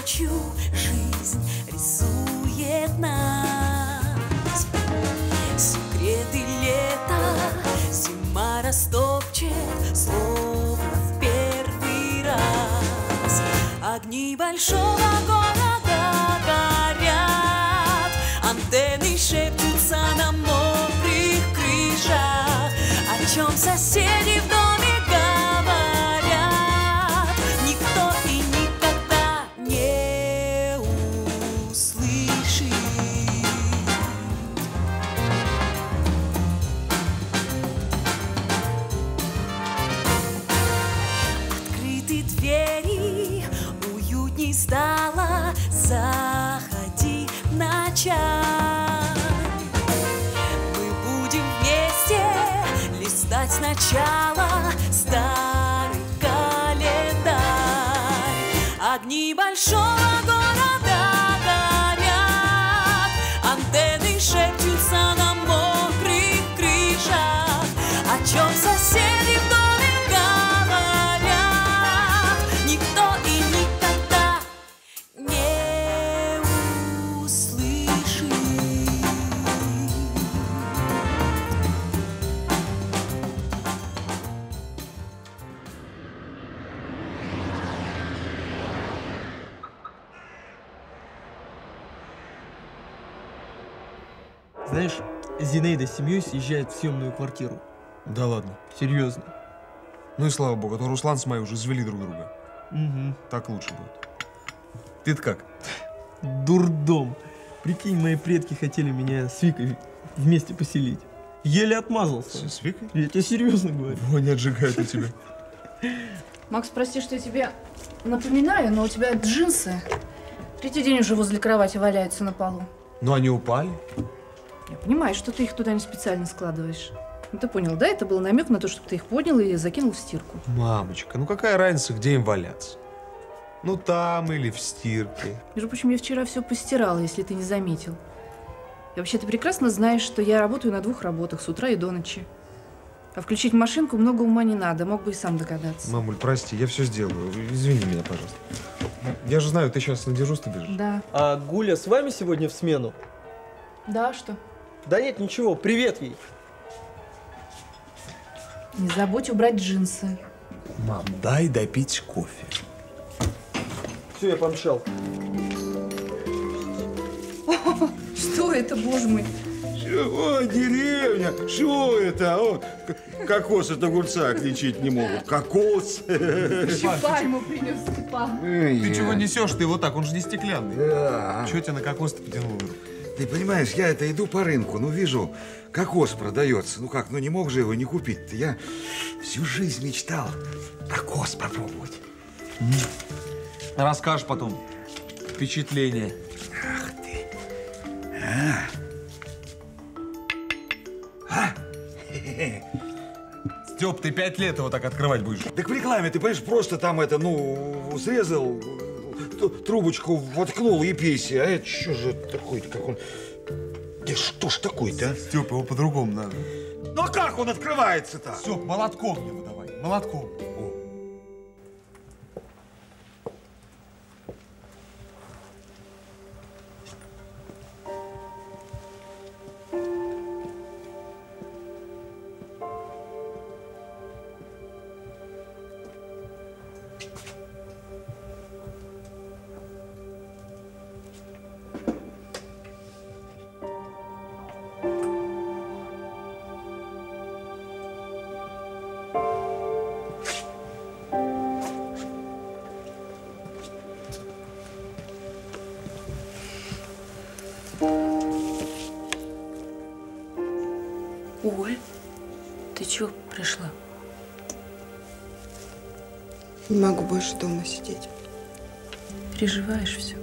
ночью жизнь рисует нас. Секреты лета зима растопчет, словно в первый раз. Огни большого города горят, антенны шепчутся на мокрых крышах. О чем соседи в доме говорят, никто и никогда не услышит. Открыты двери, уютней стало, заходи на чай. Мы будем вместе листать сначала старый календарь. Огни большого города горят, антенны шепчутся на мокрых крышах. О чем соседи в доме говорят, никто и никогда не услышит. Знаешь, Зинаида с семьей съезжает в съемную квартиру. Да ладно. Серьезно. Ну и слава богу, а то Руслан с Майей уже извели друг друга. Угу. Так лучше будет. Ты-то как? Дурдом. Прикинь, мои предки хотели меня с Викой вместе поселить. Еле отмазался. С Викой? Я тебе серьезно говорю. Вони отжигают у тебя. Макс, прости, что я тебе напоминаю, но у тебя джинсы третий день уже возле кровати валяются на полу. Но они упали. Я понимаю, что ты их туда не специально складываешь. Ну ты понял, да? Это был намек на то, чтобы ты их поднял и закинул в стирку. Мамочка, ну какая разница, где им валяться? Ну там или в стирке. Между прочим, я вчера все постирала, если ты не заметил. И вообще ты прекрасно знаешь, что я работаю на 2 работах с утра и до ночи. А включить машинку много ума не надо, мог бы и сам догадаться. Мамуль, прости, я все сделаю. Извини меня, пожалуйста. Я же знаю, ты сейчас на дежурство бежишь. Да. А Гуля с вами сегодня в смену? Да, что? Да нет, ничего, привет ей. Не забудь убрать джинсы. Мам, дай допить кофе. Все, я помчал. Что это, боже мой? О, деревня! Что это? О, кокос от огурца отличить не могут. Кокос! Пальму принес Степан. Ты чего несешь? Ты вот так, он же не стеклянный. Да. Чего тебя на кокос-то потянуло? Ты понимаешь, я это иду по рынку, ну вижу, кокос продается. Ну как, ну не мог же его не купить-то. Я всю жизнь мечтал кокос попробовать. Расскажешь потом. Впечатление. Ах ты. Степ, ты 5 лет его так открывать будешь. Так в рекламе, ты понимаешь, просто там это, ну, срезал, трубочку воткнул и пейся. А это что же такое-то, как он... Да что ж такое-то, а? Степ, его по-другому надо. Ну а как он открывается-то? Степ, молотком его давай. Молотком. Оль, ты чё пришла? Не могу больше дома сидеть. Переживаешь все?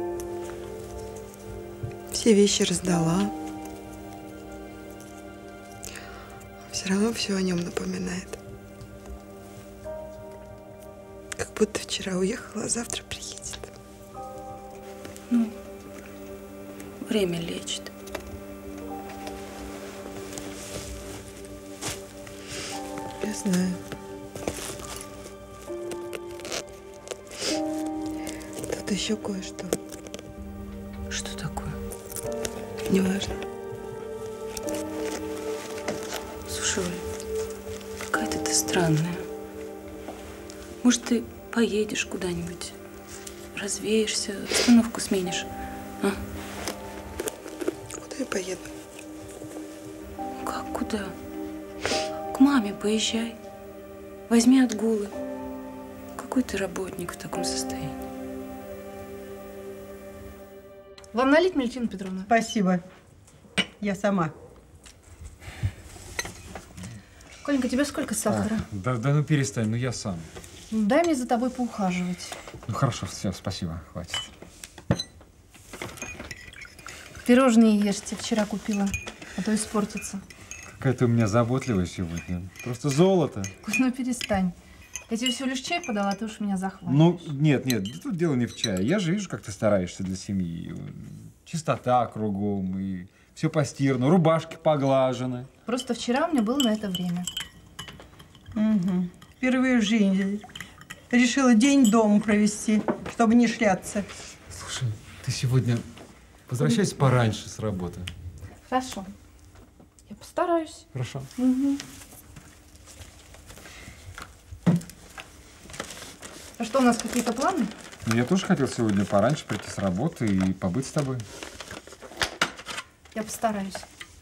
Все вещи раздала. Все равно все о нем напоминает. Как будто вчера уехала, а завтра приедет. Ну, время лечит. Я знаю. Тут еще кое-что. Что такое? Неважно. Слушай, Оля, какая-то ты странная. Может, ты поедешь куда-нибудь, развеешься, обстановку сменишь, а? Куда я поеду? Как куда? К маме поезжай. Возьми отгулы. Какой ты работник в таком состоянии? Вам налить, Валентина Петровна? Спасибо. Я сама. Коленька, тебе сколько сахара? Да ну перестань, ну я сам. Ну, дай мне за тобой поухаживать. Ну хорошо, все, спасибо, хватит. Пирожные ешьте, вчера купила, а то испортится. Какая ты у меня заботливая сегодня. Просто золото. Ну перестань. Я тебе всего лишь чай подала, а ты уж меня захватываешь. Ну, нет, тут дело не в чае. Я же вижу, как ты стараешься для семьи. Чистота кругом, и все постирано, рубашки поглажены. Просто вчера у меня было на это время. Угу. Впервые в жизни решила день дома провести, чтобы не шляться. Слушай, ты сегодня возвращайся пораньше с работы. Хорошо. Я постараюсь. Хорошо. Угу. А что, у нас какие-то планы? Ну, я тоже хотел сегодня пораньше прийти с работы и побыть с тобой. Я постараюсь.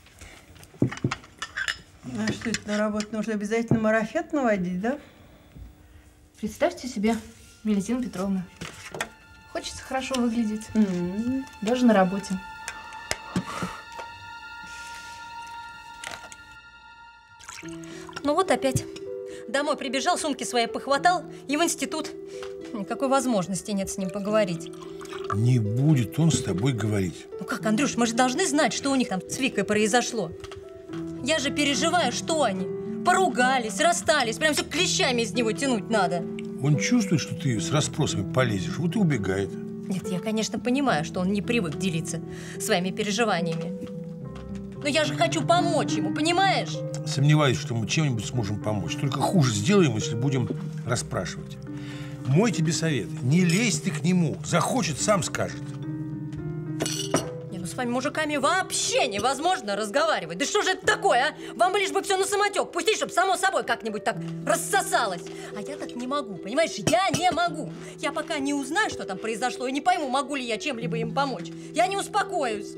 А что это, на работу нужно обязательно марафет наводить, да? Представьте себе, Валентина Петровна. Хочется хорошо выглядеть. Даже на работе. Ну вот опять. Домой прибежал, сумки свои похватал и в институт. Никакой возможности нет с ним поговорить. Не будет он с тобой говорить. Ну как, Андрюш, мы же должны знать, что у них там с Викой произошло. Я же переживаю, что они. Поругались, расстались, прям все клещами из него тянуть надо. Он чувствует, что ты с расспросами полезешь, вот и убегает. Нет, я, конечно, понимаю, что он не привык делиться своими переживаниями. Но я же хочу помочь ему, понимаешь? Сомневаюсь, что мы чем-нибудь сможем помочь. Только хуже сделаем, если будем расспрашивать. Мой тебе совет. Не лезь ты к нему. Захочет, сам скажет. Не, ну с вами, мужиками, вообще невозможно разговаривать. Да что же это такое, а? Вам лишь бы все на самотек пустить, чтобы само собой как-нибудь так рассосалось. А я так не могу, понимаешь? Я не могу. Я пока не узнаю, что там произошло, и не пойму, могу ли я чем-либо им помочь. Я не успокоюсь.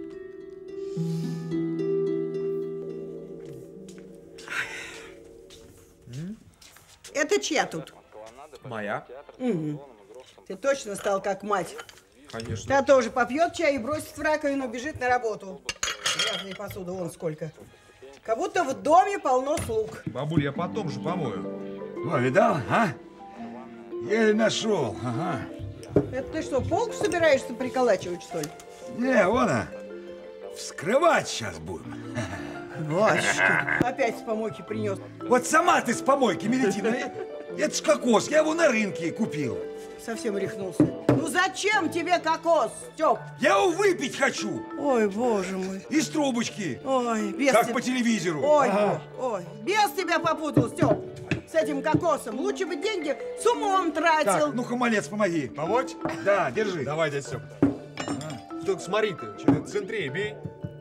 Это чья тут? Моя? Угу. Ты точно стал как мать. Конечно. Та тоже попьет чай и бросит в раковину, бежит на работу. Грязной посуды вон сколько. Как будто в доме полно слуг. Бабуль, я потом же помою. О, видал, а? Еле нашел, ага. Это ты что, полку собираешься приколачивать, что ли? Не, вон она. Вскрывать сейчас будем. Батюшки, опять с помойки принес. Вот сама ты с помойки, Мелитина. Это ж кокос, я его на рынке купил. Совсем рехнулся. Ну зачем тебе кокос, Степ? Я его выпить хочу. Ой, боже мой. Из трубочки. Ой, без Как тебя. по телевизору. Ой, Ага. ой, без тебя попутал, Степ. С этим кокосом. Лучше бы деньги с умом тратил. Так, ну-ка, малец, помоги. Помочь? Да, держи. Давай, дядь Стёп. Только смотри ты, центрее бей.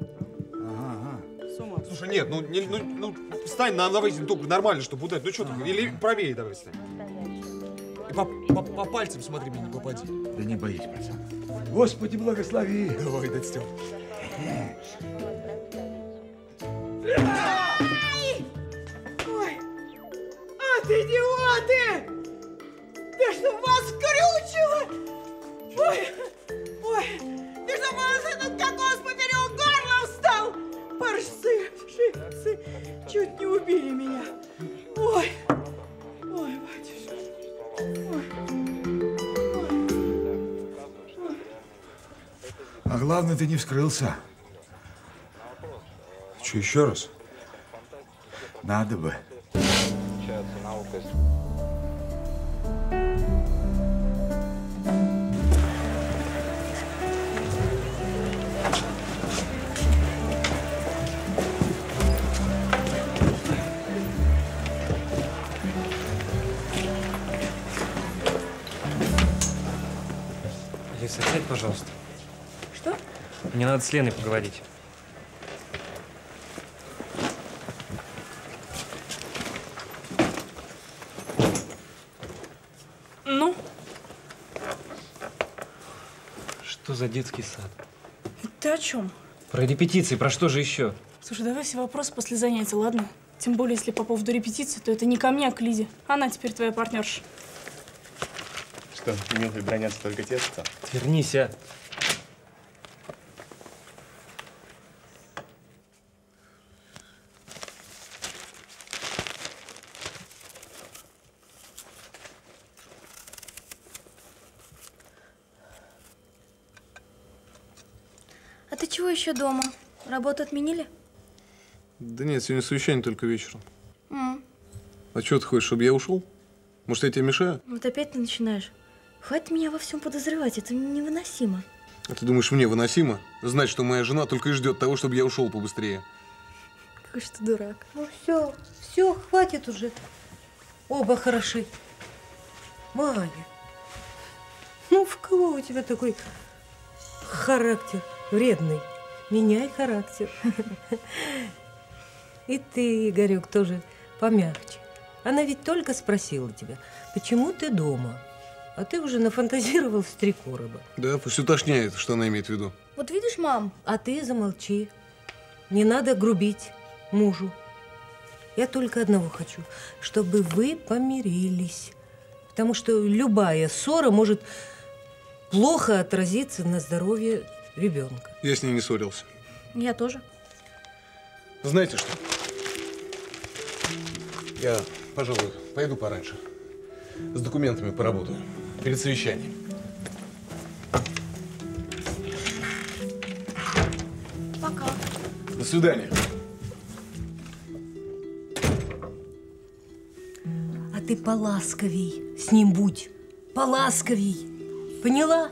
С умом. Слушай, нет, ну встань на аварийный только нормально, чтобы удать. Ну что ты, или правее давай встань. И по пальцам смотри, мне не попади. Да не боись, пацан. Господи, благослови. Давай, дядь Стёп. Ой, от идиоты! Да что вас крючило? Ой, ой, ты что, вас этот кокос поперек горла встал? Паршцы, шипцы, чуть не убили меня. Ой, ой, батюшка. А главное, ты не вскрылся. Что, еще раз? Надо бы. пожалуйста. Что? Мне надо с Леной поговорить. Ну? Что за детский сад? Ты о чем? Про репетиции, про что же еще? Слушай, давай все вопросы после занятия, ладно? Тем более, если по поводу репетиции, то это не ко мне, а к Лиде. Она теперь твоя партнерша. Что, милые бронятся только тесто? Вернись, а. А ты чего еще дома? Работу отменили? Да нет, сегодня совещание только вечером. А что ты хочешь, чтобы я ушел? Может, я тебе мешаю? Вот опять ты начинаешь. Хватит меня во всем подозревать, это невыносимо. А ты думаешь, мне выносимо? Знать, что моя жена только и ждет того, чтобы я ушел побыстрее. Какой же ты дурак. Ну все, хватит уже. Оба хороши. Маня, ну в кого у тебя такой характер вредный? Меняй характер. И ты, Игорек, тоже помягче. Она ведь только спросила тебя, почему ты дома? А ты уже нафантазировал с 3 короба. Да, пусть уточняет, что она имеет в виду. Вот видишь, мам? А ты замолчи. Не надо грубить мужу. Я только одного хочу, чтобы вы помирились. Потому что любая ссора может плохо отразиться на здоровье ребенка. Я с ней не ссорился. Я тоже. Знаете что? Я, пожалуй, пойду пораньше. С документами поработаю. Перед совещанием. Пока. До свидания. А ты поласковей с ним будь. Поласковей. Поняла?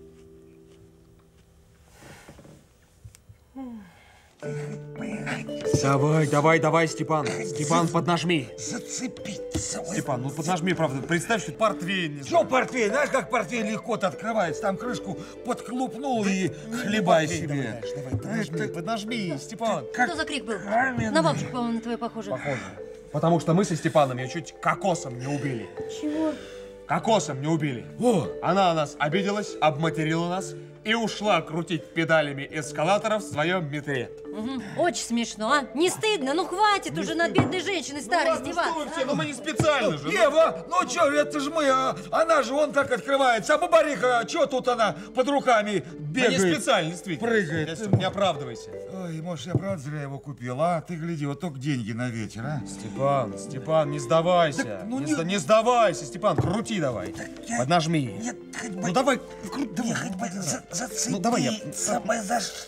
Давай, Степан. Степан, поднажми. Зацепиться. Степан, ну поднажми, правда. Представь, что портвейн. Что портвейн? Знаешь, как портвейн легко-то открывается? Там крышку подхлопнул и хлебай себе. Давай, поднажми, Степан. Что за крик был? На бабушку, по-моему, на твою похоже. Похоже. Потому что мы со Степаном ее чуть кокосом не убили. Чего? Кокосом не убили. О! Она на нас обиделась, обматерила нас и ушла крутить педалями эскалатора в своем метре. Очень смешно, а? Не стыдно? Ну хватит уже над бедной женщиной старой издеваться. Ну мы не специально же. Ева, ну чё, это же мы, она же вон как открывается. А Бабариха, чё тут она под руками бегает? Мы не специально, действительно. Прыгает. Не оправдывайся. Ой, может, я правда зря его купил, а? Ты гляди, вот только деньги на ветер, а? Степан, не сдавайся. Так, ну не сдавайся, Степан, крути давай. Поднажми. Нет, хоть бы... Ну давай, Давай, хоть бы зацепиться. Ну давай я... Самое за что...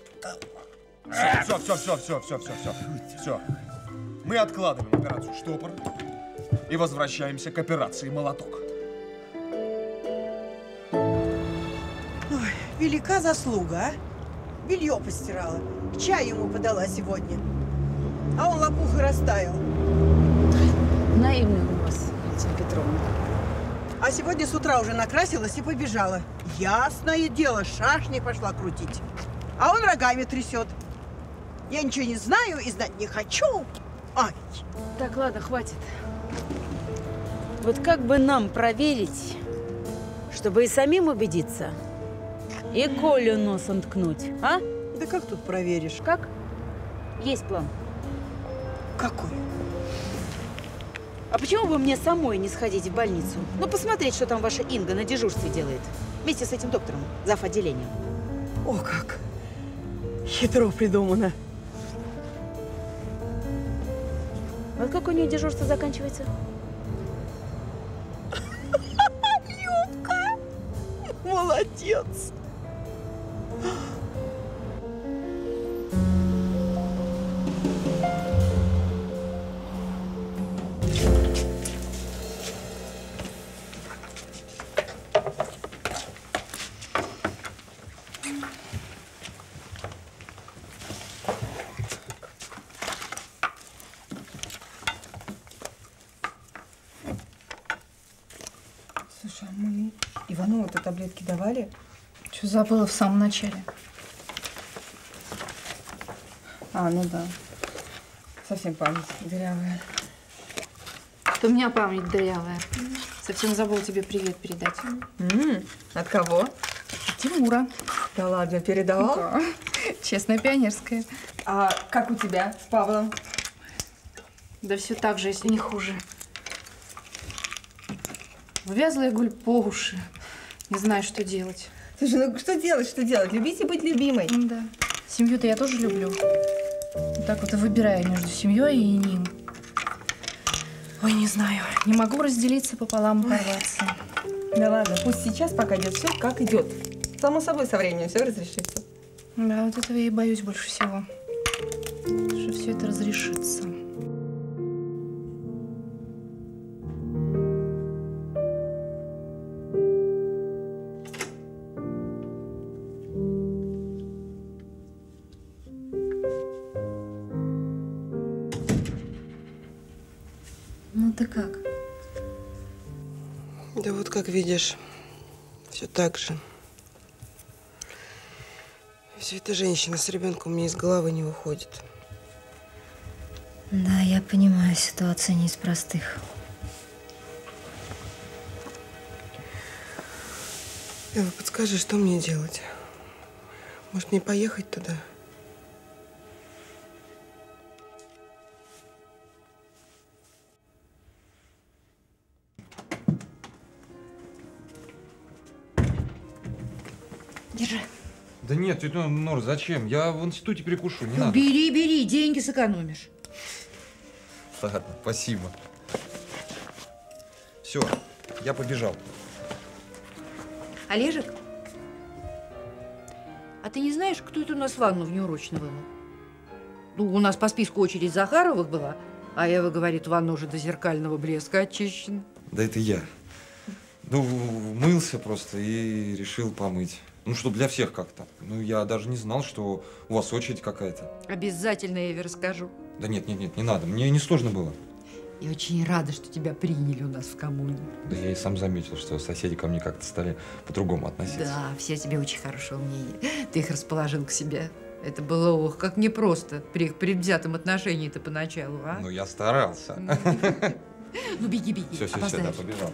Все. Мы откладываем операцию «Штопор» и возвращаемся к операции «Молоток». Ой, велика заслуга, а? Белье постирала, чай ему подала сегодня. А он лопух и растаял. Наивный у вас, Валентина Петровна. А сегодня с утра уже накрасилась и побежала. Ясное дело, шашни пошла крутить. А он рогами трясет. Я ничего не знаю и знать не хочу. Ай. Так, ладно, хватит. Вот как бы нам проверить, чтобы и самим убедиться, и Колю носом ткнуть, а? Да как тут проверишь? Как? Есть план. Какой? А почему бы мне самой не сходить в больницу? Ну, посмотреть, что там ваша Инга на дежурстве делает. Вместе с этим доктором, зав. Отделением. О, как! Хитро придумано. Вот как у нее дежурство заканчивается? Любка! Молодец! Слушай, а мы Иванову-то таблетки давали? Все забыла в самом начале. А, ну да. Совсем память дырявая. Это у меня память дырявая. Совсем забыла тебе привет передать. От кого? От Тимура. Да ладно, передавал? Да. Честная пионерская. А как у тебя с Павлом? Да все так же, если не хуже. Увязла я, гуль, по уши. Не знаю, что делать. Слушай, ну что делать, что делать? Любить и быть любимой. Да. Семью-то я тоже люблю. Так вот и выбираю между семьей и ним. Ой, не знаю. Не могу разделиться пополам и порваться. Да ладно, пусть сейчас пока идет все как идет. Само собой со временем все разрешится. Да, вот этого я и боюсь больше всего. Что все это разрешится. Ну ты как? Да вот как видишь, все так же. Все эта женщина с ребенком у меня из головы не выходит. Да, я понимаю, ситуация не из простых. Эва, подскажи, что мне делать? Может, мне поехать туда? Держи. Да нет, тетя Нор, зачем? Я в институте перекушу, не надо. Бери, бери, деньги сэкономишь. Ладно, спасибо. Все, я побежал. Олежек, а ты не знаешь, кто это у нас ванну внеурочно вымыл? Ну, у нас по списку очередь Захаровых была, а Эва говорит, ванна уже до зеркального блеска очищена. Да это я. Ну, мылся просто и решил помыть. Ну, чтобы для всех как-то. Ну, я даже не знал, что у вас очередь какая-то. Обязательно Эве расскажу. Да нет, не надо. Мне не сложно было. Я очень рада, что тебя приняли у нас в коммуне. Да я и сам заметил, что соседи ко мне как-то стали по-другому относиться. Да, все о тебе очень хорошего мнения. Ты их расположил к себе. Это было, ох, как непросто при их предвзятом отношении-то поначалу, а? Ну, я старался. Ну, беги, беги, Все, да, побежал.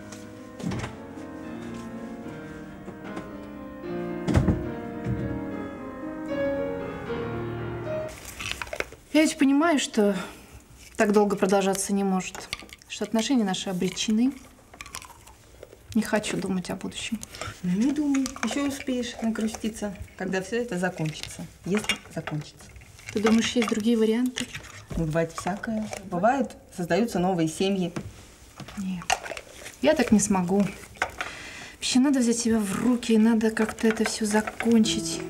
Я ведь понимаю, что так долго продолжаться не может. Что отношения наши обречены. Не хочу думать о будущем. Ну, не думай. Еще успеешь накруститься, когда все это закончится. Если закончится. Ты думаешь, есть другие варианты? Ну, бывает всякое. Бывает, создаются новые семьи. Нет, я так не смогу. Вообще надо взять себя в руки, и надо как-то это все закончить.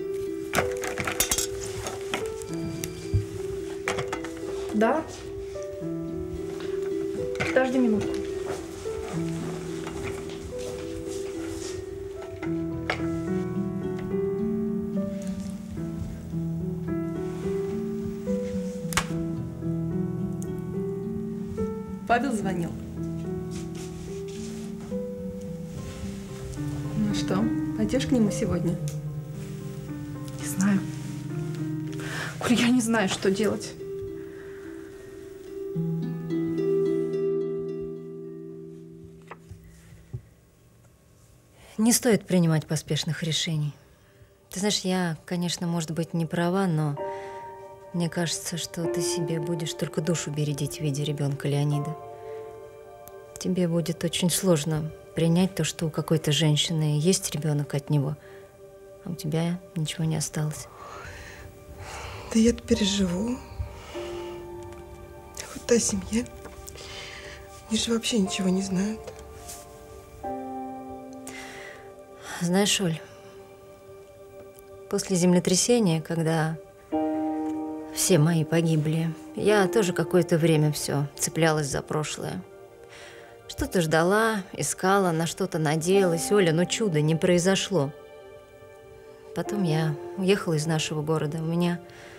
Да? Подожди минутку. Павел звонил. Ну что, пойдешь к нему сегодня? Не знаю. Коль, я не знаю, что делать. Не стоит принимать поспешных решений. Ты знаешь, я, конечно, может быть, не права, но мне кажется, что ты себе будешь только душу бередить в виде ребенка Леонида. Тебе будет очень сложно принять то, что у какой-то женщины есть ребенок от него, а у тебя ничего не осталось. Да я-то переживу. Вот та семья. Они же вообще ничего не знают. Знаешь, Оль, после землетрясения, когда все мои погибли, я тоже какое-то время все цеплялась за прошлое. Что-то ждала, искала, на что-то надеялась. Оля, но чудо не произошло. Потом я уехала из нашего города. У меня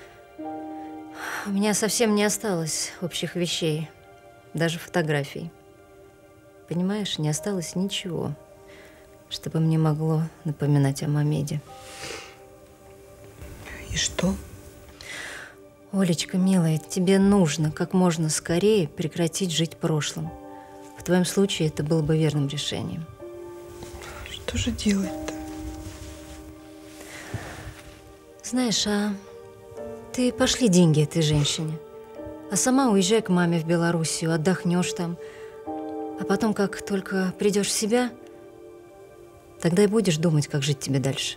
совсем не осталось общих вещей, даже фотографий. Понимаешь, не осталось ничего, чтобы мне могло напоминать о Мамеде. И что? Олечка, милая, тебе нужно как можно скорее прекратить жить прошлым. В твоем случае это было бы верным решением. Что же делать-то? Знаешь, а ты пошли деньги этой женщине, а сама уезжай к маме в Белоруссию, отдохнешь там. А потом, как только придешь в себя, тогда и будешь думать, как жить тебе дальше.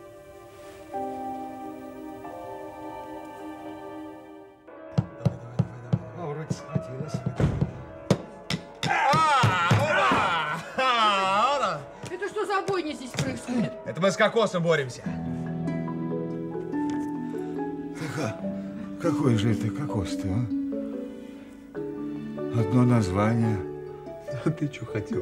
Это что за бойня здесь происходит? Это мы с кокосом боремся. Какой же это кокос-то, а? Одно название. А ты что хотел?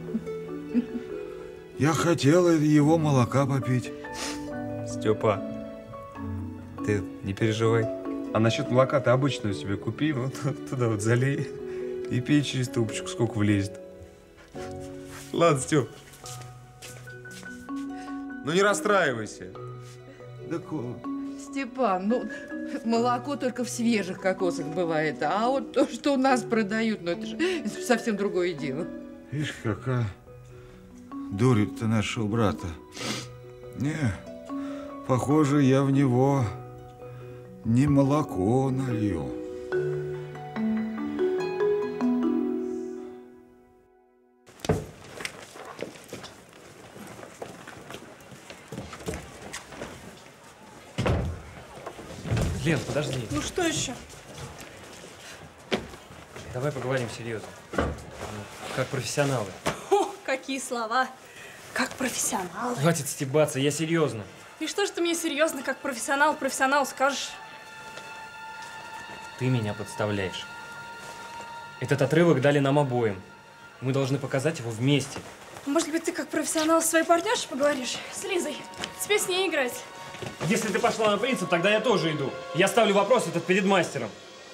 Я хотел его молока попить. Степа, ты не переживай. А насчет молока ты обычную себе купи, вот туда вот залей и пей через трубочку, сколько влезет. Ладно, Степ. Ну не расстраивайся. Степан, ну, молоко только в свежих кокосах бывает, а вот то, что у нас продают, ну, это же совсем другое дело. Видишь, какая дурит-то нашего брата. Не, похоже, я в него не молоко налью. Лен, подожди. Ну что еще? Давай поговорим серьезно. Как профессионалы. О, какие слова. Как профессионал. Хватит стебаться, я серьезно. И что ж ты мне серьезно, как профессионал скажешь? Ты меня подставляешь. Этот отрывок дали нам обоим. Мы должны показать его вместе. Может быть, ты как профессионал с своей партнершей поговоришь? С Лизой. Тебе с ней играть. Если ты пошла на принцип, тогда я тоже иду. Я ставлю вопрос этот перед мастером.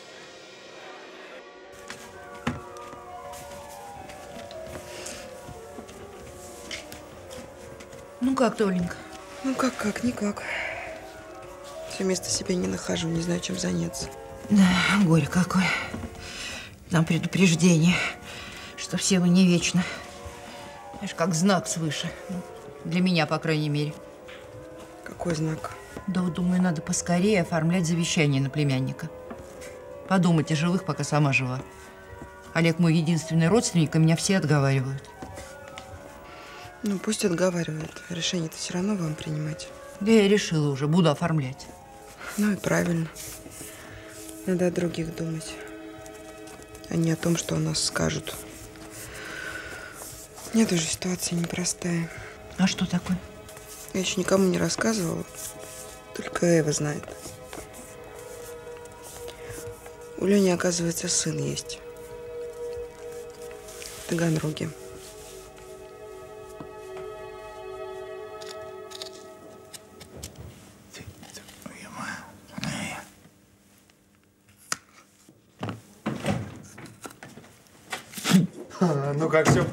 Ну как ты, Оленька? Ну как, никак. Все место себе не нахожу, не знаю, чем заняться. Да, горе какое. Нам предупреждение, что все вы не вечно. Знаешь, как знак свыше. Для меня, по крайней мере. Какой знак? Да, вот, думаю, надо поскорее оформлять завещание на племянника. Подумать о живых, пока сама жива. Олег мой единственный родственник, и меня все отговаривают. Ну, пусть отговаривают. Решение-то все равно вам принимать. Да я решила уже, буду оформлять. Ну и правильно. Надо о других думать, а не о том, что о нас скажут. Нет, уже ситуация непростая. А что такое? Я еще никому не рассказывала, только Эва знает. У Лени, оказывается, сын есть. В Таганроге. Ну как все?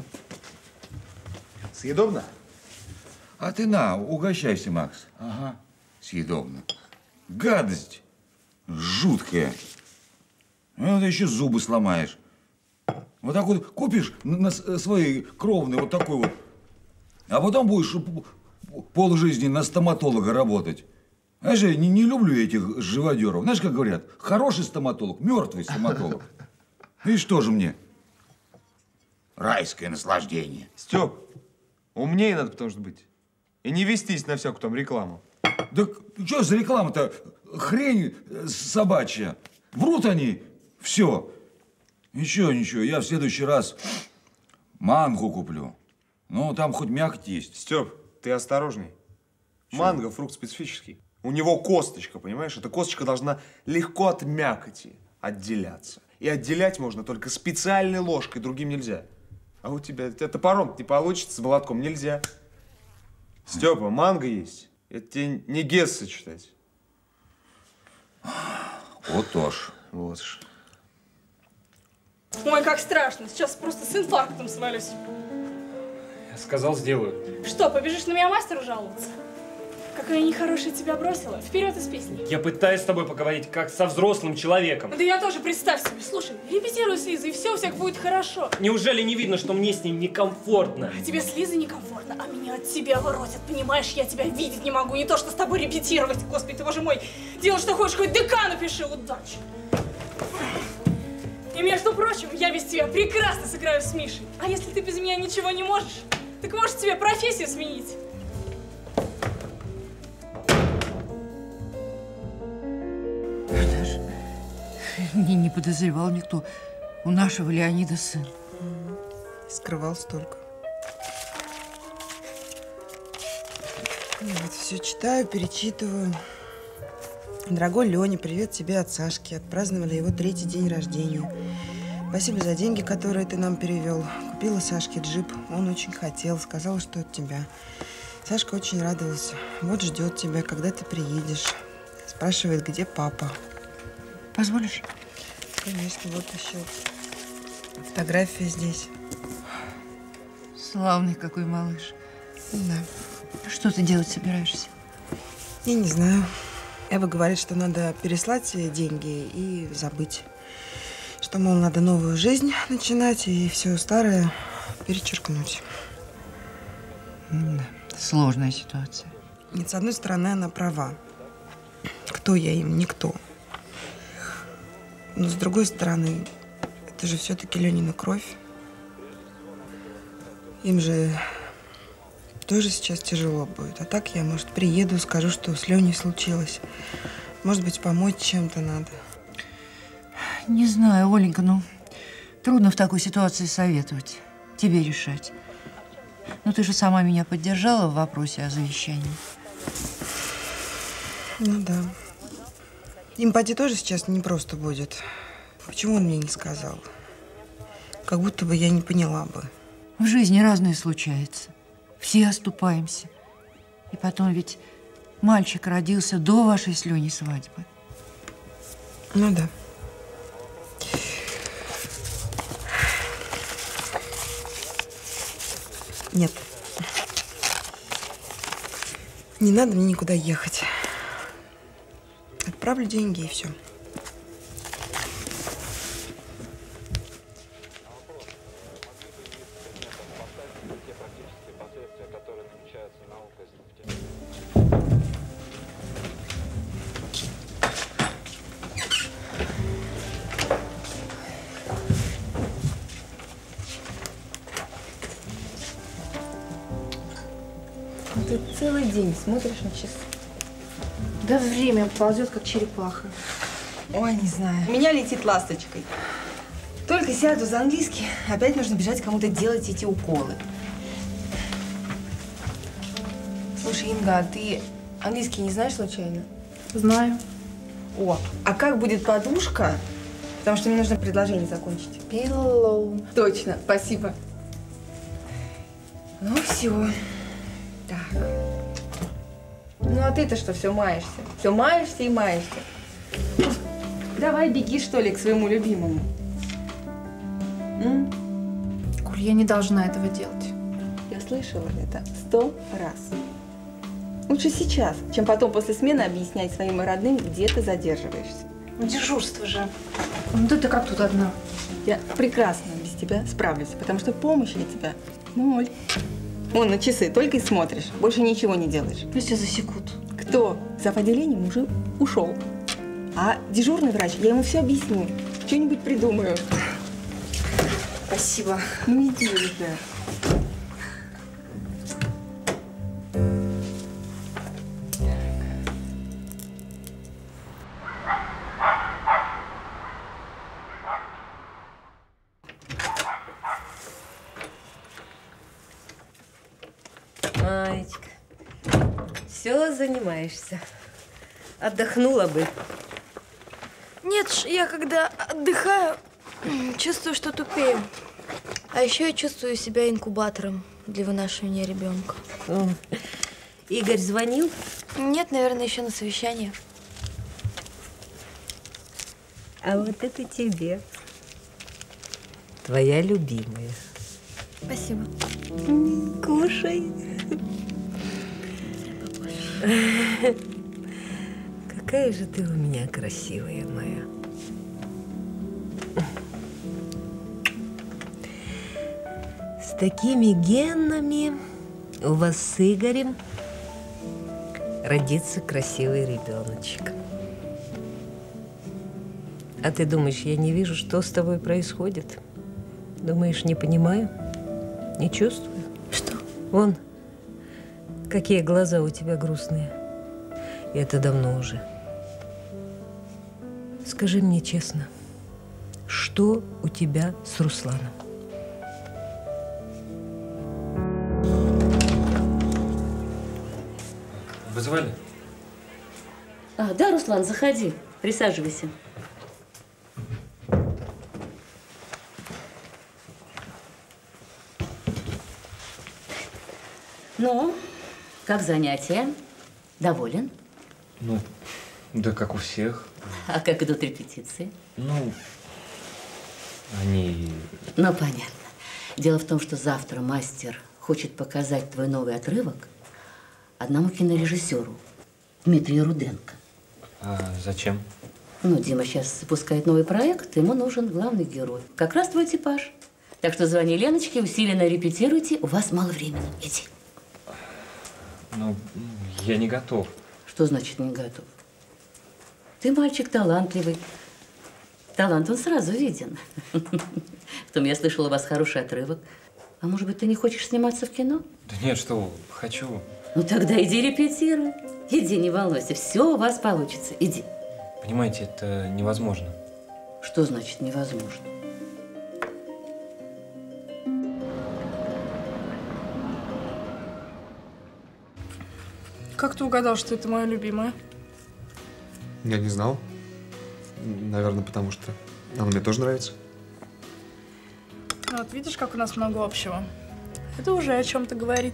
Съедобно? А ты на, угощайся, Макс. Ага, съедобно. Гадость жуткая. Ну, ты еще зубы сломаешь. Вот так вот купишь на свои кровные вот такой вот, а потом будешь полжизни на стоматолога работать. Знаешь, я не люблю этих живодеров. Знаешь, как говорят, хороший стоматолог, мертвый стоматолог. И что же мне? Райское наслаждение. Степ, умнее надо потому что быть. И не вестись на всякую там рекламу. Да что за реклама-то? Хрень собачья. Врут они. Все. Ничего, я в следующий раз мангу куплю. Ну, там хоть мякоть есть. Степ, ты осторожней. Манго – фрукт специфический. У него косточка, понимаешь? Эта косточка должна легко от мякоти отделяться. И отделять можно только специальной ложкой, другим нельзя. А у тебя топором не получится, с молотком нельзя. Степа, манго есть. Это тебе не Гесса читать. Вот тоже. Вот ж. Ой, как страшно. Сейчас просто с инфарктом свалюсь. Сказал, сделаю. Что, побежишь на меня мастеру жаловаться? Какая нехорошая тебя бросила. Вперед из песни. Я пытаюсь с тобой поговорить, как со взрослым человеком. Да я тоже, представь себе. Слушай, репетируй с Лизой, и все у всех будет хорошо. Неужели не видно, что мне с ней некомфортно? А тебе с Лизой некомфортно, а меня от тебя воротят, понимаешь? Я тебя видеть не могу, не то что с тобой репетировать. Господи ты, боже мой. Делай, что хочешь, хоть ДК напиши. Удачи. И между прочим, я без тебя прекрасно сыграю с Мишей. А если ты без меня ничего не можешь, так можешь тебе профессию сменить. Даже не подозревал никто. У нашего Леонида сын. Скрывал столько. Вот все читаю, перечитываю. Дорогой Леня, привет тебе от Сашки. Отпраздновали его 3-й день рождения. Спасибо за деньги, которые ты нам перевел. Купила Сашке джип. Он очень хотел. Сказал, что от тебя. Сашка очень радовался. Вот ждет тебя, когда ты приедешь. Спрашивает, где папа. Позволишь? Конечно, вот еще фотография здесь. Славный какой малыш. Да. Что ты делать собираешься? Я не знаю. Эва говорит, что надо переслать деньги и забыть. Что, мол, надо новую жизнь начинать и все старое перечеркнуть. Да. Сложная ситуация. Нет, с одной стороны, она права. Кто я им? Никто. Но с другой стороны, это же все-таки Ленина кровь. Им же тоже сейчас тяжело будет. А так я, может, приеду, скажу, что с Леней случилось. Может быть, помочь чем-то надо. Не знаю, Оленька, ну, трудно в такой ситуации советовать. Тебе решать. Но ты же сама меня поддержала в вопросе о завещании. Ну да. Им пойти тоже сейчас непросто будет. Почему он мне не сказал? Как будто бы я не поняла бы. В жизни разное случается. Все оступаемся. И потом ведь мальчик родился до вашей с Леней свадьбы. Ну да. Нет. Не надо мне никуда ехать. Отправлю деньги и все. Ты целый день смотришь на часы. Да время ползет, как черепаха. Ой, не знаю. У меня летит ласточкой. Только сяду за английский, опять нужно бежать кому-то делать эти уколы. Слушай, Инга, а ты английский не знаешь случайно? Знаю. О, а как будет подушка? Потому что мне нужно предложение закончить. Pillow. Точно, спасибо. Ну все. Так. Ну а ты-то что, все маешься? Все маешься и маешься. Давай беги, что ли, к своему любимому. Коль, я не должна этого делать. Я слышала это 100 раз. Лучше сейчас, чем потом после смены объяснять своим родным, где ты задерживаешься. Ну, дежурство же. Ну ты как тут одна? Я прекрасно без тебя справлюсь, потому что помощи от тебя ноль. Вон на часы, только и смотришь, больше ничего не делаешь. Пусть тебя засекут. Кто? Зав. Отделением уже ушел. А дежурный врач, я ему все объясню. Что-нибудь придумаю. Спасибо. Ну иди уже. Маечка, все занимаешься. Отдохнула бы. Нет, я когда отдыхаю, чувствую, что тупею. А еще я чувствую себя инкубатором для вынашивания ребенка. О, Игорь звонил? Нет, наверное, еще на совещание. А вот это тебе. Твоя любимая. Спасибо. Кушай. Какая же ты у меня красивая моя. С такими генами у вас с Игорем родится красивый ребеночек. А ты думаешь, я не вижу, что с тобой происходит? Думаешь, не понимаю? Не чувствую? Что? Вон, какие глаза у тебя грустные. И это давно уже. Скажи мне честно, что у тебя с Русланом? Вызывали? Да, Руслан, заходи. Присаживайся. Ну, как занятия? Доволен? Ну, да как у всех. А как идут репетиции? Ну, они… Ну, понятно. Дело в том, что завтра мастер хочет показать твой новый отрывок одному кинорежиссеру, Дмитрию Руденко. А зачем? Ну, Дима сейчас запускает новый проект, ему нужен главный герой. Как раз твой типаж. Так что звони Леночке, усиленно репетируйте, у вас мало времени. Иди. Ну, я не готов. Что значит не готов? Ты мальчик талантливый. Талант он сразу виден. Потом я слышала, у вас хороший отрывок. А может быть, ты не хочешь сниматься в кино? Да нет, что вы, хочу. Ну тогда иди репетируй. Иди, не волнуйся, все у вас получится. Иди. Понимаете, это невозможно. Что значит невозможно? Как ты угадал, что это моя любимая? Я не знал. Наверное, потому что она мне тоже нравится. Вот видишь, как у нас много общего. Это уже о чем-то говорит.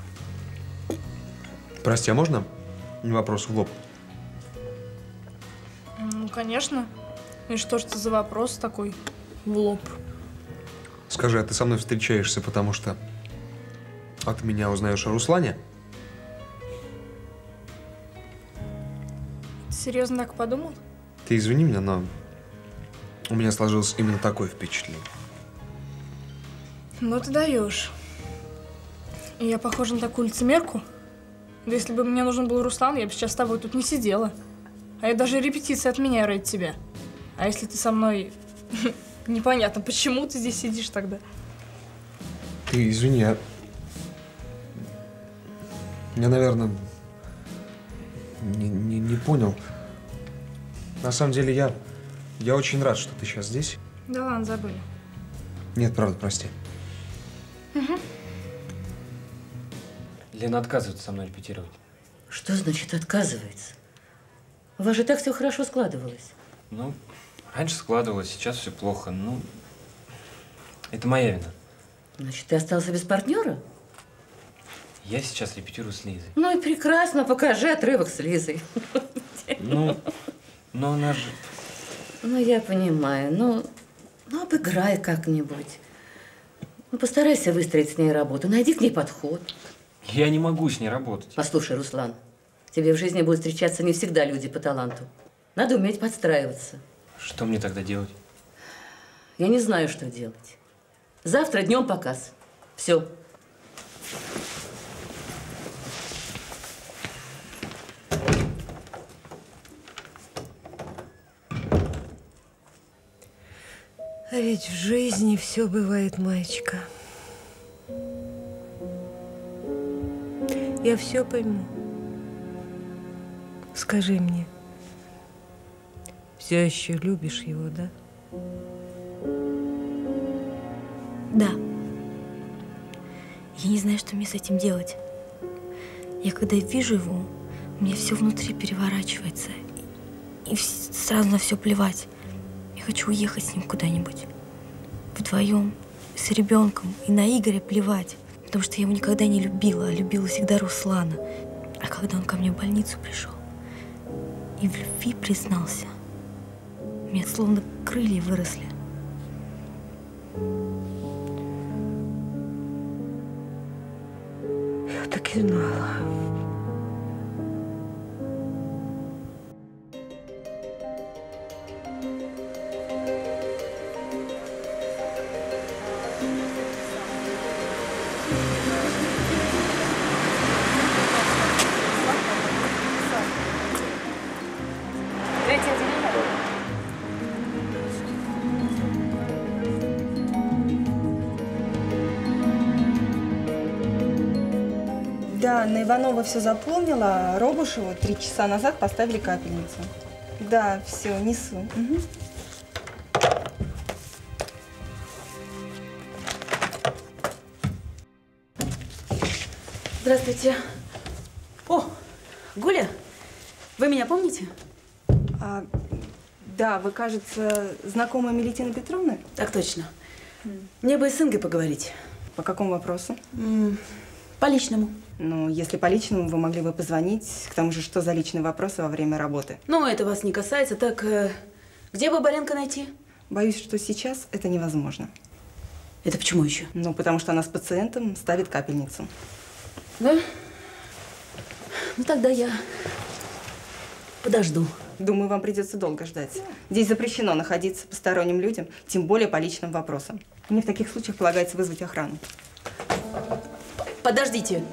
Прости, а можно вопрос в лоб? Ну, конечно. И что ж это за вопрос такой в лоб? Скажи, а ты со мной встречаешься, потому что от меня узнаешь о Руслане? Ты серьезно так подумал? Ты извини меня, но у меня сложилось именно такое впечатление. Ну ты даешь. И я похожа на такую лицемерку? Да если бы мне нужен был Руслан, я бы сейчас с тобой тут не сидела. А я даже репетиции отменяю ради тебя. А если ты со мной… Непонятно, почему ты здесь сидишь тогда? Ты извини, я, наверное, не понял. На самом деле, я очень рад, что ты сейчас здесь. Да ладно, забыли. Нет, правда, прости. Угу. Лена отказывается со мной репетировать. Что значит отказывается? У вас же так все хорошо складывалось. Ну, раньше складывалось, сейчас все плохо. Ну, это моя вина. Значит, ты остался без партнера? Я сейчас репетирую с Лизой. Ну и прекрасно, покажи отрывок с Лизой. Ну, но она же… Ну, я понимаю. Ну, обыграй как-нибудь. Ну, постарайся выстроить с ней работу. Найди к ней подход. Я не могу с ней работать. Послушай, Руслан, тебе в жизни будут встречаться не всегда люди по таланту. Надо уметь подстраиваться. Что мне тогда делать? Я не знаю, что делать. Завтра днем показ. Все. А ведь в жизни все бывает, маечка. Я все пойму. Скажи мне, все еще любишь его, да? Да. Я не знаю, что мне с этим делать. Я когда вижу его, у меня все внутри переворачивается. И сразу на все плевать. Я хочу уехать с ним куда-нибудь. Вдвоем, с ребенком. И на Игоря плевать. Потому что я его никогда не любила, а любила всегда Руслана. А когда он ко мне в больницу пришел и в любви признался, у меня словно крылья выросли. Так и знала. Да, на Иванова все заполнила, а Робушеву 3 часа назад поставили капельницу. Да, все, несу. Угу. Здравствуйте. О, Гуля, вы меня помните? Да, вы, кажется, знакомая Мелитины Петровны? Так точно. Мне бы с Ингой поговорить. По какому вопросу? По личному. Ну, если по личному, вы могли бы позвонить. К тому же, что за личные вопросы во время работы? Ну, это вас не касается. Так, где Бабаренко найти? Боюсь, что сейчас это невозможно. Это почему еще? Ну, потому что она с пациентом ставит капельницу. Да? Ну, тогда я подожду. Думаю, вам придется долго ждать. Здесь запрещено находиться посторонним людям, тем более по личным вопросам. Мне в таких случаях полагается вызвать охрану. Подождите.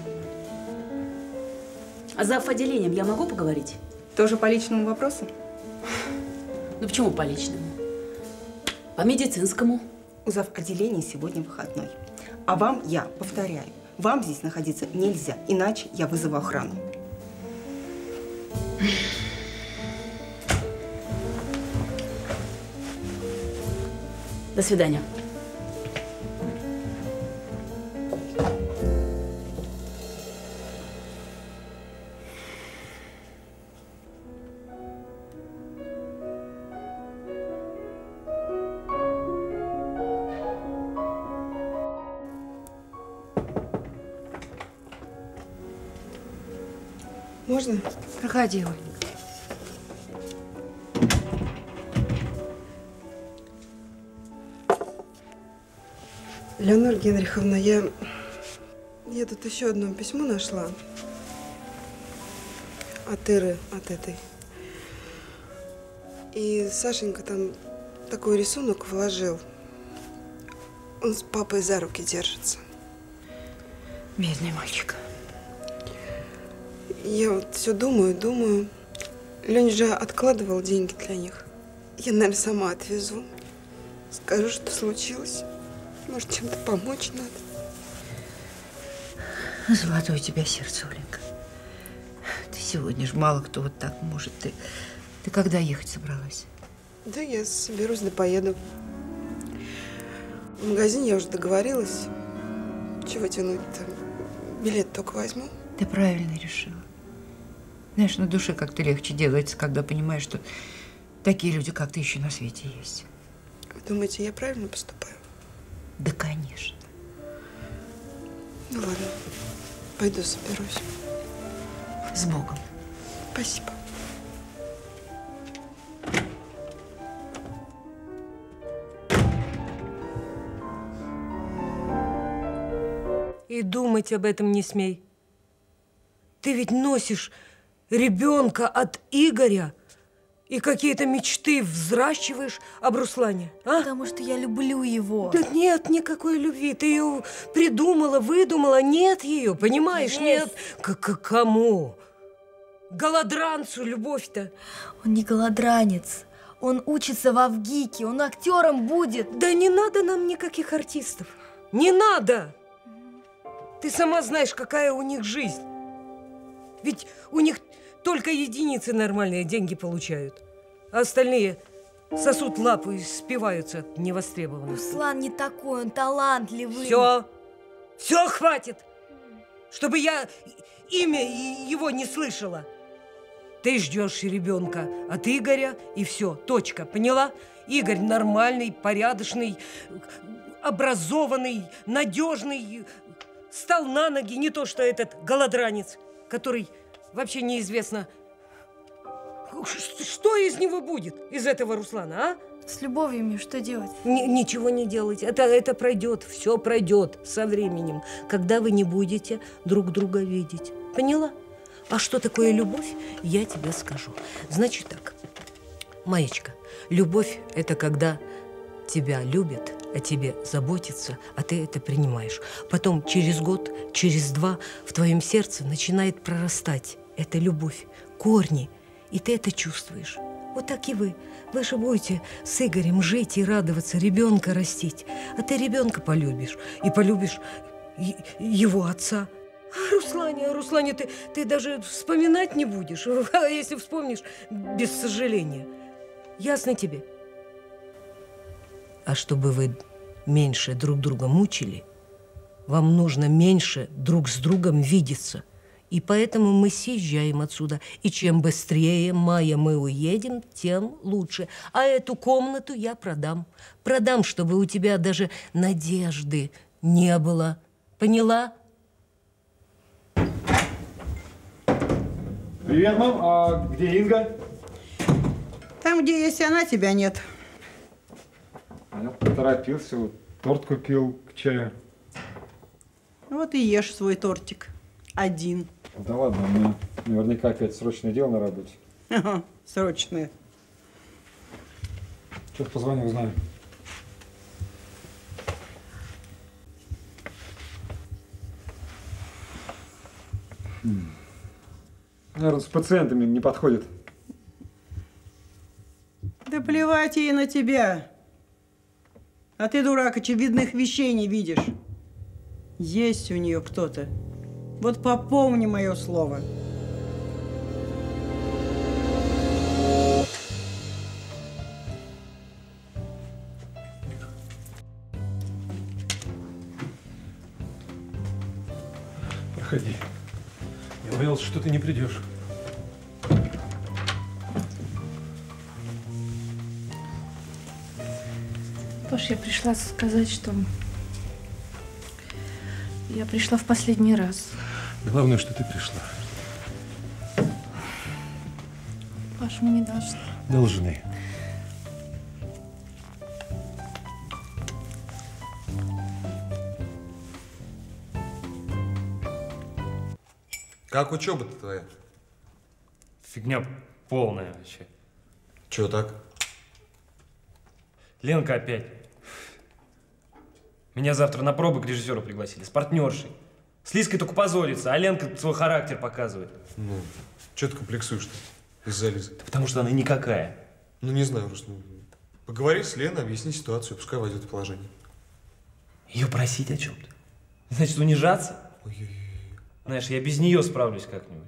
А за отделением я могу поговорить? Тоже по личному вопросу? Ну, почему по личному? По медицинскому. У зав. Отделения сегодня выходной. А вам я повторяю, вам здесь находиться нельзя, иначе я вызову охрану. До свидания. Можно? Проходи, Оль. Леонора Генриховна, я тут еще одно письмо нашла. От Иры, от этой. И Сашенька там такой рисунок вложил. Он с папой за руки держится. Бедный мальчик. Я вот все думаю. Леня же откладывал деньги для них. Я, наверное, сама отвезу. Скажу, что случилось. Может, чем-то помочь надо. Золотое у тебя сердце, Оленька. Ты сегодня же мало кто вот так может. Ты когда ехать собралась? Да, я соберусь, да поеду. В магазине я уже договорилась. Чего тянуть-то? Билет только возьму. Ты правильно решила. Знаешь, на душе как-то легче делается, когда понимаешь, что такие люди, как ты, еще на свете есть. Вы думаете, я правильно поступаю? Да, конечно. Ну ладно, пойду соберусь. С Богом. Спасибо. И думать об этом не смей. Ты ведь носишь ребенка от Игоря и какие-то мечты взращиваешь об Руслане, а? Потому что я люблю его. Да нет никакой любви. Ты ее придумала, выдумала. Нет ее, понимаешь? Есть. Нет. К кому? Голодранцу любовь-то. Он не голодранец. Он учится в Авгике. Он актером будет. Да не надо нам никаких артистов. Не надо. Ты сама знаешь, какая у них жизнь. Ведь у них только единицы нормальные деньги получают. А остальные сосут лапу и спиваются от невостребованности. Руслан не такой, он талантливый. Все хватит, чтобы я имя его не слышала. Ты ждешь ребенка от Игоря, и все, точка, поняла? Игорь нормальный, порядочный, образованный, надежный, стал на ноги, не то что этот голодранец, который вообще неизвестно, что из него будет, из этого Руслана, а? С любовью мне что делать? Ничего не делать. Это пройдет, все пройдет со временем, когда вы не будете друг друга видеть. Поняла? А что такое любовь, я тебе скажу. Значит так, Маечка, любовь – это когда тебя любят, о тебе заботятся, а ты это принимаешь. Потом через год, через два в твоем сердце начинает прорастать эта любовь, корни, и ты это чувствуешь. Вот так и вы. Вы же будете с Игорем жить и радоваться, ребенка растить. А ты ребенка полюбишь. И полюбишь его отца. А Руслане ты даже вспоминать не будешь. А если вспомнишь, без сожаления. Ясно тебе? А чтобы вы меньше друг друга мучили, вам нужно меньше друг с другом видеться. И поэтому мы съезжаем отсюда. И чем быстрее, Майя, мы уедем, тем лучше. А эту комнату я продам. Продам, чтобы у тебя даже надежды не было. Поняла? Привет, мам. А где Инга? Там, где есть она, тебя нет. Я поторопился, вот, торт купил к чаю. Вот и ешь свой тортик. Один. Да ладно, у меня наверняка опять срочное дело на работе. Ага, срочное. Сейчас позвоню, узнаю. Наверное, с пациентами не подходит. Да плевать ей на тебя. А ты, дурак, очевидных вещей не видишь. Есть у нее кто-то. Вот попомни мое слово. Проходи. Я боялся, что ты не придешь. Паш, я пришла сказать, что я пришла в последний раз. Главное, что ты пришла. Паш, мы не должны. Должны. Как учеба-то твоя? Фигня полная вообще. Чего так? Ленка опять. Меня завтра на пробы к режиссеру пригласили, с партнершей. С Лизкой только позорится, а Ленка свой характер показывает. Ну, что ты комплексуешь-то из-за Лизы? Да потому что она никакая. Ну, не знаю, Рус, ну, поговори с Леной, объясни ситуацию, пускай войдет в положение. Ее просить о чем-то? Значит, унижаться? Ой-ой-ой. Знаешь, я без нее справлюсь как-нибудь.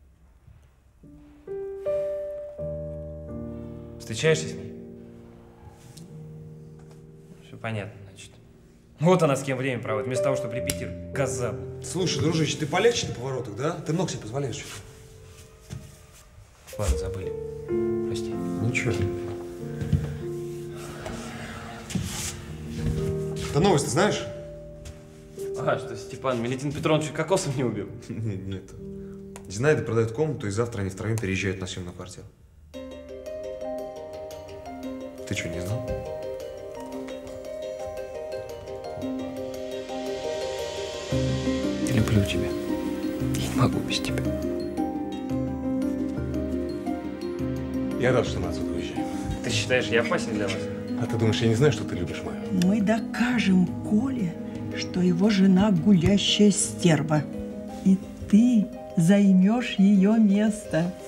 Встречаешься с ней? Все понятно, значит. Вот она с кем время проводит, вместо того, чтобы репетир. Коза. Слушай, дружище, ты полегче на поворотах, да? Ты много себе позволяешь что-то. Ладно, забыли. Прости. Ничего. Да новость ты знаешь? А, что Степан Мелетин Петрович кокосом не убил? Нет. Зинаида продает комнату, и завтра они втроем переезжают на съемную квартиру. Ты что, не знал? Я люблю тебя. Я не могу без тебя. Я рад, что мы отсюда уезжаем. Ты считаешь, я опасен для вас? А ты думаешь, я не знаю, что ты любишь Майю? Мы докажем Коле, что его жена гулящая стерва. И ты займешь ее место.